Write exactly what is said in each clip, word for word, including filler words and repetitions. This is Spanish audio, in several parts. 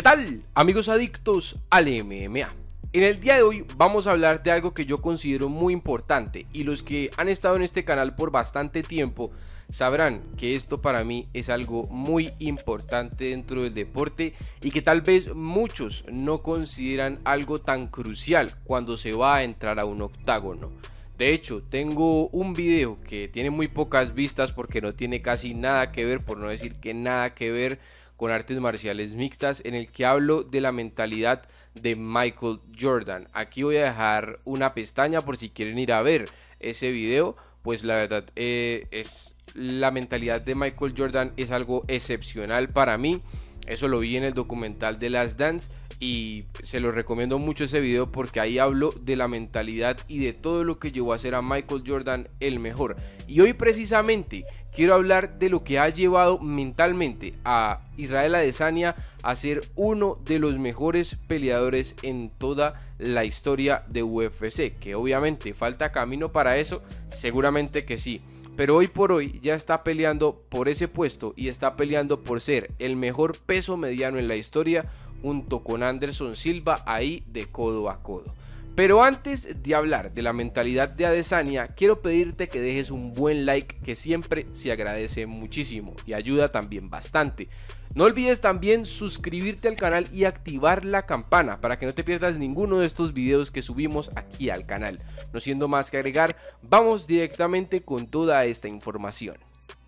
tal, amigos adictos al M M A? En el día de hoy vamos a hablar de algo que yo considero muy importante, y los que han estado en este canal por bastante tiempo sabrán que esto para mí es algo muy importante dentro del deporte y que tal vez muchos no consideran algo tan crucial cuando se va a entrar a un octágono. De hecho, tengo un video que tiene muy pocas vistas porque no tiene casi nada que ver, por no decir que nada que ver, con artes marciales mixtas, en el que hablo de la mentalidad de Michael Jordan. Aquí voy a dejar una pestaña por si quieren ir a ver ese video. Pues la verdad eh, es la mentalidad de Michael Jordan es algo excepcional para mí. Eso lo vi en el documental de Last Dance y se lo recomiendo mucho ese video porque ahí hablo de la mentalidad y de todo lo que llevó a ser a Michael Jordan el mejor. Y hoy precisamente quiero hablar de lo que ha llevado mentalmente a Israel Adesanya a ser uno de los mejores peleadores en toda la historia de U F C. Que obviamente falta camino para eso, seguramente que sí. Pero hoy por hoy ya está peleando por ese puesto y está peleando por ser el mejor peso mediano en la historia, junto con Anderson Silva ahí de codo a codo. Pero antes de hablar de la mentalidad de Adesanya, quiero pedirte que dejes un buen like, que siempre se agradece muchísimo y ayuda también bastante. No olvides también suscribirte al canal y activar la campana para que no te pierdas ninguno de estos videos que subimos aquí al canal. No siendo más que agregar, vamos directamente con toda esta información.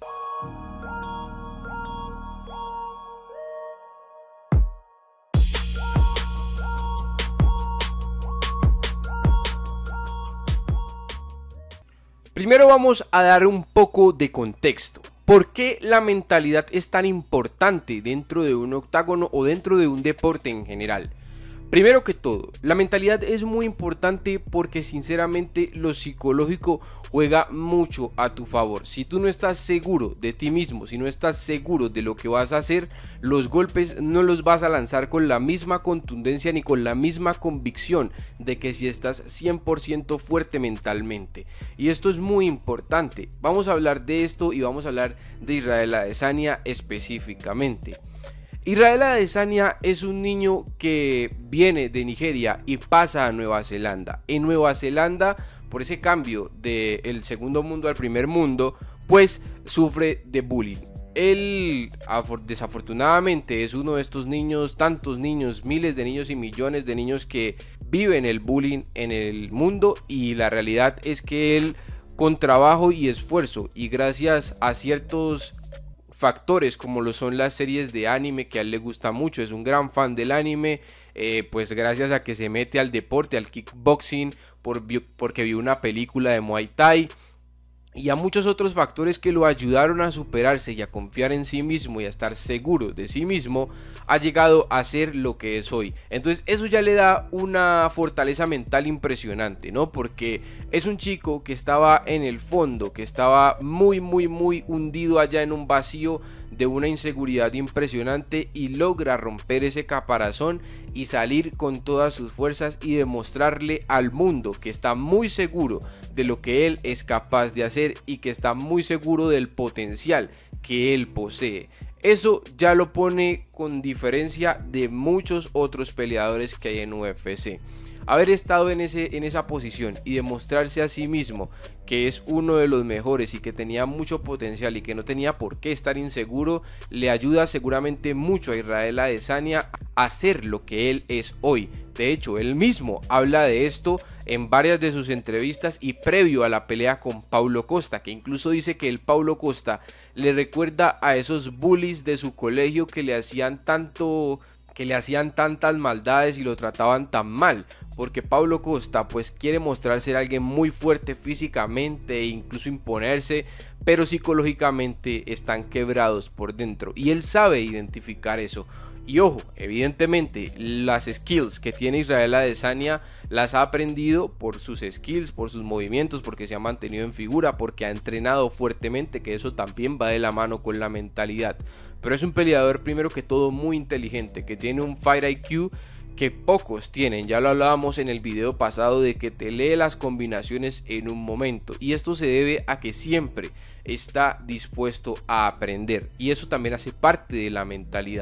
Primero vamos a dar un poco de contexto. ¿Por qué la mentalidad es tan importante dentro de un octágono o dentro de un deporte en general? Primero que todo, la mentalidad es muy importante porque sinceramente lo psicológico juega mucho a tu favor. Si tú no estás seguro de ti mismo, si no estás seguro de lo que vas a hacer, los golpes no los vas a lanzar con la misma contundencia ni con la misma convicción de que si estás cien por ciento fuerte mentalmente. Y esto es muy importante. Vamos a hablar de esto y vamos a hablar de Israel Adesanya específicamente. Israel Adesanya es un niño que viene de Nigeria y pasa a Nueva Zelanda. En Nueva Zelanda, por ese cambio del segundo mundo al primer mundo, pues sufre de bullying. Él desafortunadamente es uno de estos niños, tantos niños, miles de niños y millones de niños que viven el bullying en el mundo, y la realidad es que él, con trabajo y esfuerzo y gracias a ciertos factores como lo son las series de anime que a él le gusta mucho, es un gran fan del anime, eh, pues gracias a que se mete al deporte, al kickboxing, por, porque vio una película de Muay Thai, y a muchos otros factores que lo ayudaron a superarse y a confiar en sí mismo y a estar seguro de sí mismo, ha llegado a ser lo que es hoy. Entonces eso ya le da una fortaleza mental impresionante, ¿no? Porque es un chico que estaba en el fondo, que estaba muy muy muy hundido allá en un vacío de una inseguridad impresionante, y logra romper ese caparazón y salir con todas sus fuerzas y demostrarle al mundo que está muy seguro de lo que él es capaz de hacer y que está muy seguro del potencial que él posee. Eso ya lo pone con diferencia de muchos otros peleadores que hay en U F C. Haber estado en, ese, en esa posición y demostrarse a sí mismo que es uno de los mejores y que tenía mucho potencial y que no tenía por qué estar inseguro, le ayuda seguramente mucho a Israel Adesanya a ser lo que él es hoy. De hecho, él mismo habla de esto en varias de sus entrevistas y previo a la pelea con Paulo Costa, que incluso dice que el Paulo Costa le recuerda a esos bullies de su colegio que le hacían tanto, que le hacían tantas maldades y lo trataban tan mal. Porque Paulo Costa pues quiere mostrar ser alguien muy fuerte físicamente e incluso imponerse, pero psicológicamente están quebrados por dentro y él sabe identificar eso. Y ojo, evidentemente las skills que tiene Israel Adesanya las ha aprendido por sus skills, por sus movimientos, porque se ha mantenido en figura, porque ha entrenado fuertemente, que eso también va de la mano con la mentalidad. Pero es un peleador primero que todo muy inteligente, que tiene un fight I Q que pocos tienen. Ya lo hablábamos en el video pasado de que te lee las combinaciones en un momento, y esto se debe a que siempre está dispuesto a aprender, y eso también hace parte de la mentalidad,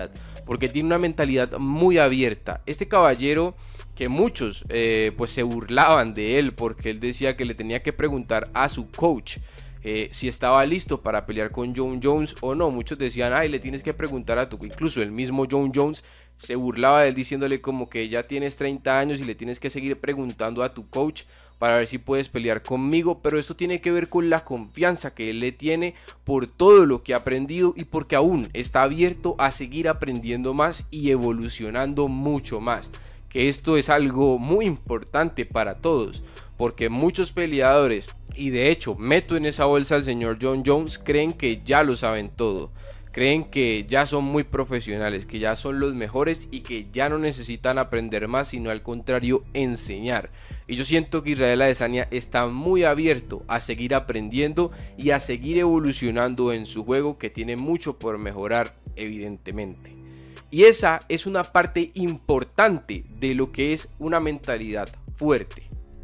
porque tiene una mentalidad muy abierta. Este caballero, que muchos eh, pues se burlaban de él porque él decía que le tenía que preguntar a su coach eh, si estaba listo para pelear con Jon Jones o no. Muchos decían, ay, le tienes que preguntar a tu, incluso el mismo Jon Jones se burlaba de él diciéndole como que ya tienes treinta años y le tienes que seguir preguntando a tu coach para ver si puedes pelear conmigo. Pero esto tiene que ver con la confianza que él le tiene por todo lo que ha aprendido y porque aún está abierto a seguir aprendiendo más y evolucionando mucho más. Que esto es algo muy importante para todos, porque muchos peleadores, y de hecho meto en esa bolsa al señor Jon Jones, creen que ya lo saben todo. Creen que ya son muy profesionales, que ya son los mejores y que ya no necesitan aprender más, sino al contrario enseñar. Y yo siento que Israel Adesanya está muy abierto a seguir aprendiendo y a seguir evolucionando en su juego, que tiene mucho por mejorar evidentemente. Y esa es una parte importante de lo que es una mentalidad fuerte.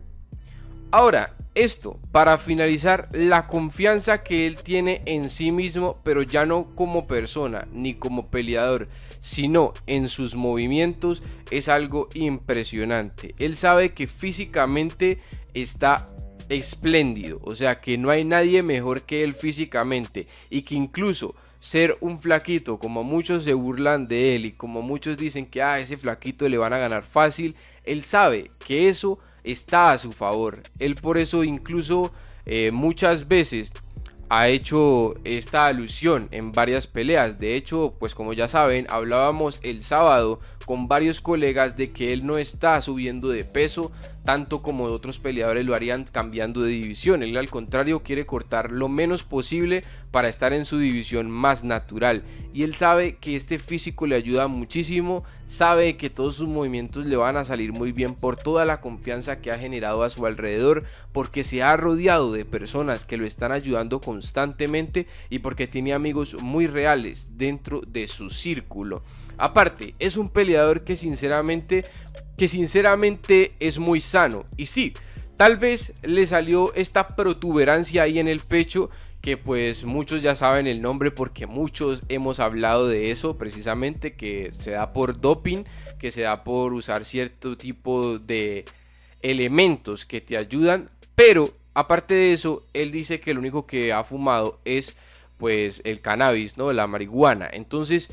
Ahora, esto, para finalizar, la confianza que él tiene en sí mismo, pero ya no como persona ni como peleador, sino en sus movimientos, es algo impresionante. Él sabe que físicamente está espléndido, o sea que no hay nadie mejor que él físicamente, y que incluso ser un flaquito, como muchos se burlan de él y como muchos dicen que a ah, ese flaquito le van a ganar fácil, él sabe que eso está a su favor. Él por eso incluso eh, muchas veces ha hecho esta alusión en varias peleas. De hecho, pues como ya saben, hablábamos el sábado con varios colegas de que él no está subiendo de peso tanto como otros peleadores lo harían cambiando de división. Él al contrario quiere cortar lo menos posible para estar en su división más natural, y él sabe que este físico le ayuda muchísimo, sabe que todos sus movimientos le van a salir muy bien por toda la confianza que ha generado a su alrededor, porque se ha rodeado de personas que lo están ayudando constantemente y porque tiene amigos muy reales dentro de su círculo. Aparte, es un peleador que sinceramente que sinceramente es muy sano, y sí, tal vez le salió esta protuberancia ahí en el pecho, que pues muchos ya saben el nombre porque muchos hemos hablado de eso precisamente, que se da por doping, que se da por usar cierto tipo de elementos que te ayudan. Pero aparte de eso, él dice que lo único que ha fumado es pues el cannabis, ¿no? La marihuana. Entonces,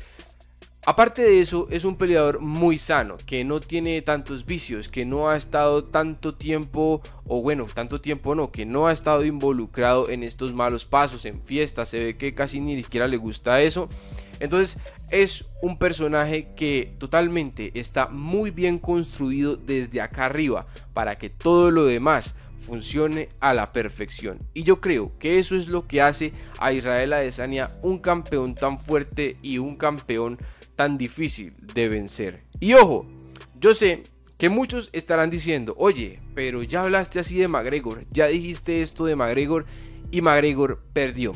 aparte de eso, es un peleador muy sano, que no tiene tantos vicios, que no ha estado tanto tiempo, o bueno, tanto tiempo no, que no ha estado involucrado en estos malos pasos, en fiestas. Se ve que casi ni siquiera le gusta eso. Entonces es un personaje que totalmente está muy bien construido desde acá arriba para que todo lo demás funcione a la perfección. Y yo creo que eso es lo que hace a Israel Adesanya un campeón tan fuerte y un campeón tan difícil de vencer. Y ojo, yo sé que muchos estarán diciendo, oye, pero ya hablaste así de McGregor, ya dijiste esto de McGregor y McGregor perdió.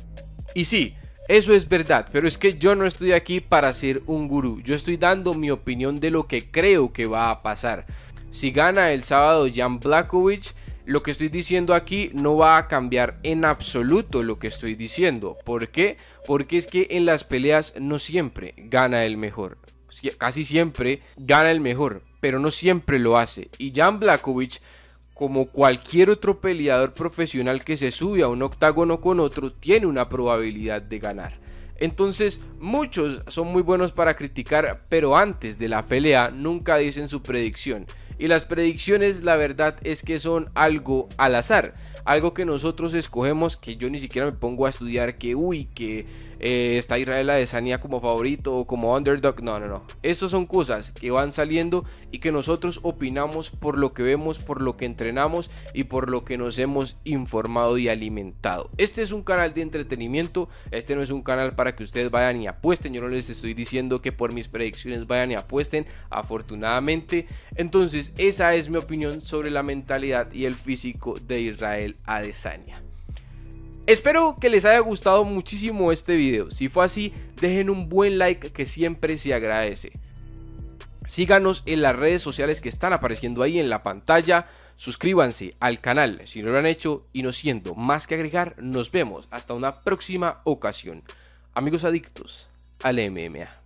Y sí, eso es verdad, pero es que yo no estoy aquí para ser un gurú, yo estoy dando mi opinión de lo que creo que va a pasar. Si gana el sábado Jan Blachowicz, lo que estoy diciendo aquí no va a cambiar en absoluto lo que estoy diciendo. ¿Por qué? Porque es que en las peleas no siempre gana el mejor. Casi siempre gana el mejor, pero no siempre lo hace. Y Jan Blachowicz, como cualquier otro peleador profesional que se sube a un octágono con otro, tiene una probabilidad de ganar. Entonces muchos son muy buenos para criticar, pero antes de la pelea nunca dicen su predicción. Y las predicciones, la verdad es que son algo al azar, algo que nosotros escogemos, que yo ni siquiera me pongo a estudiar que uy, que eh, está Israel Adesanya como favorito o como underdog. No, no, no. Estas son cosas que van saliendo y que nosotros opinamos por lo que vemos, por lo que entrenamos y por lo que nos hemos informado y alimentado. Este es un canal de entretenimiento, este no es un canal para que ustedes vayan y apuesten. Yo no les estoy diciendo que por mis predicciones vayan y apuesten, afortunadamente. Entonces esa es mi opinión sobre la mentalidad y el físico de Israel Adesanya. Espero que les haya gustado muchísimo este video. Si fue así, dejen un buen like, que siempre se agradece. Síganos en las redes sociales que están apareciendo ahí en la pantalla. Suscríbanse al canal si no lo han hecho, y no siendo más que agregar, nos vemos hasta una próxima ocasión. Amigos adictos al M M A.